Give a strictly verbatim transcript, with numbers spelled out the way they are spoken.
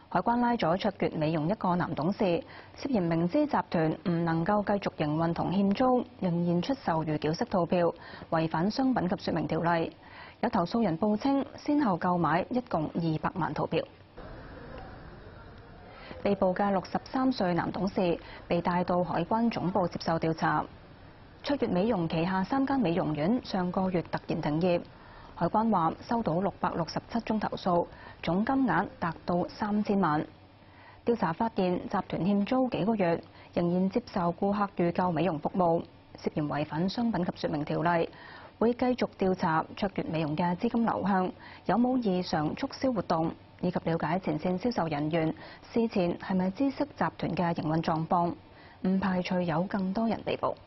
海關拉咗卓越美容一個男董事，涉嫌明知集團唔能夠繼續營運同欠租，仍然出售預繳式套票，違反商品及說明條例。有投訴人報稱，先後購買一共二百萬套票。被捕嘅六十三歲男董事被帶到海關總部接受調查。卓越美容旗下三間美容院上個月突然停業。海關話收到六百六十七宗投訴，總金額達到三千萬。調查發現集團欠租幾個月，仍然接受顧客預購美容服務，涉嫌違反商品及說明條例。會繼續調查卓越美容嘅資金流向，有冇異常促銷活動，以及了解前線銷售人員事前係咪知悉集團嘅營運狀況，唔排除有更多人被捕。